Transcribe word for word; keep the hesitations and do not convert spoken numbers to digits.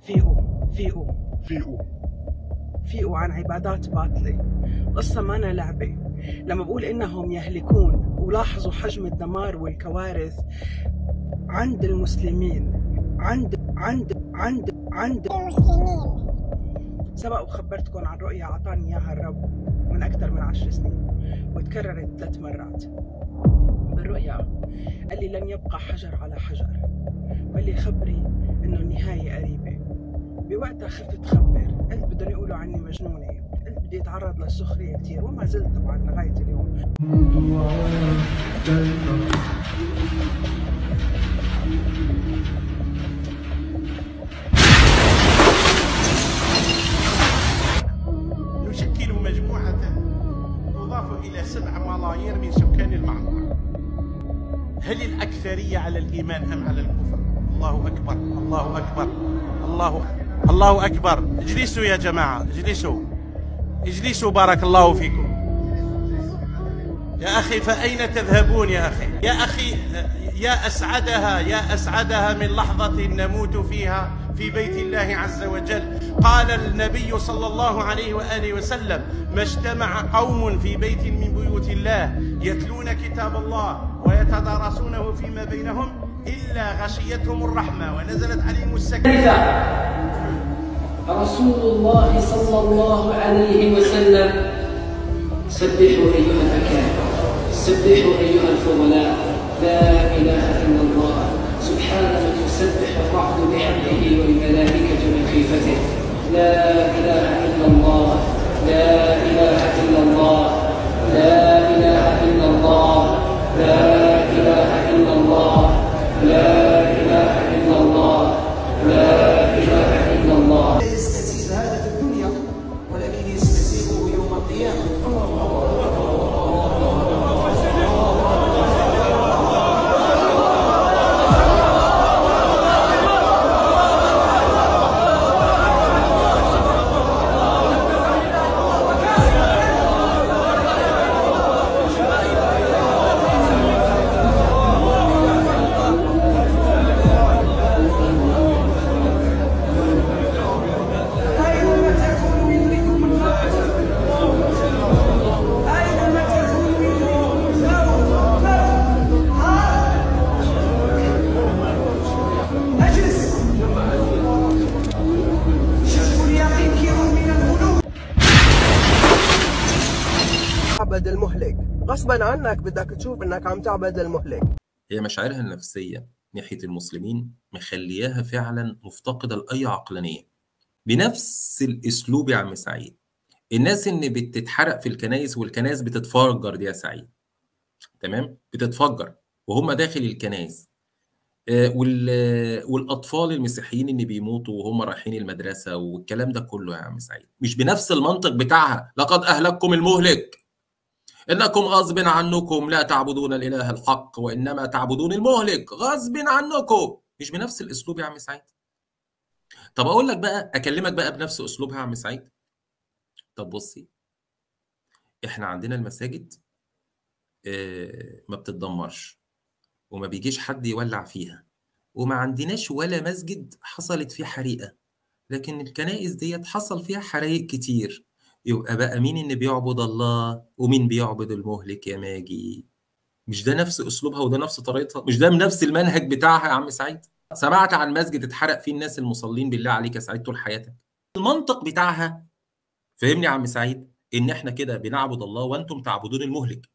فيقوا فيقوا فيقوا فيقوا عن عبادات باطلة. قصة ما أنا لعبة لما بقول إنهم يهلكون، ولاحظوا حجم الدمار والكوارث عند المسلمين، عند عند عند عند المسلمين. سبق وخبرتكم عن رؤية أعطاني إياها الرب من أكثر من عشر سنين، وتكررت ثلاث مرات. بالرؤيا قال لي لن يبقى حجر على حجر، وقال لي خبري إنه النهاية قريبة. بوقتها خفت خبر، قلت بدهم يقولوا عني مجنونة، قلت بدي أتعرض للسخرية كثير، وما زلت طبعا لغاية اليوم. نشكل مجموعة تضاف إلى سبع ملايير من سكان المعمورة. هل الأكثرية على الإيمان أم على الكفر؟ الله أكبر، الله أكبر، الله الله أكبر. اجلسوا يا جماعة، اجلسوا اجلسوا بارك الله فيكم. يا أخي فأين تذهبون يا أخي؟ يا أخي يا أسعدها يا أسعدها من لحظة نموت فيها في بيت الله عز وجل. قال النبي صلى الله عليه وآله وسلم: ما اجتمع قوم في بيت من بيوت الله يتلون كتاب الله ويتدارسونه فيما بينهم إلا غشيتهم الرحمة ونزلت عليهم السكينة. رسول الله صلى الله عليه وسلم: سبحوا أيها الأكابر، سبحوا أيها الفضلاء، لا إله إلا الله، سبحان من يسبح الرعد بحمده والملائكة من خيفته، لا إله إلا الله، لا إله إلا الله، لا إله إلا الله، لا إله إلا الله، لا إله إلا الله، لا إله إلا الله. لا يستسيغ هذا في الدنيا ولكن يستسيغه يوم القيامة. تعبد المهلك غصبا عنك، بدك تشوف انك عم تعبد المهلك. هي مشاعرها النفسية ناحية المسلمين مخلياها فعلا مفتقدة لأي عقلانية. بنفس الأسلوب يا عم سعيد، الناس اللي بتتحرق في الكنائس والكنائس بتتفجر دي يا سعيد، تمام؟ بتتفجر وهم داخل الكنائس، آه والأطفال المسيحيين اللي بيموتوا وهم رايحين المدرسة والكلام ده كله يا عم سعيد، مش بنفس المنطق بتاعها لقد أهلككم المهلك، إنكم غصب عنكم لا تعبدون الإله الحق وإنما تعبدون المهلك غصب عنكم. مش بنفس الأسلوب يا عم سعيد. طب أقول لك بقى، أكلمك بقى بنفس أسلوبها يا عم سعيد. طب بصي، إحنا عندنا المساجد آه ما بتتدمرش وما بيجيش حد يولع فيها، وما عندناش ولا مسجد حصلت فيه حريقة، لكن الكنائس ديت حصل فيها حرايق كتير. يبقى بقى مين اللي بيعبد الله ومين بيعبد المهلك يا ماجي؟ مش ده نفس اسلوبها وده نفس طريقتها؟ مش ده نفس المنهج بتاعها يا عم سعيد؟ سمعت عن مسجد اتحرق فيه الناس المصلين بالله عليك يا سعيد طول حياتك؟ المنطق بتاعها فهمني يا عم سعيد، ان احنا كده بنعبد الله وانتم تعبدون المهلك.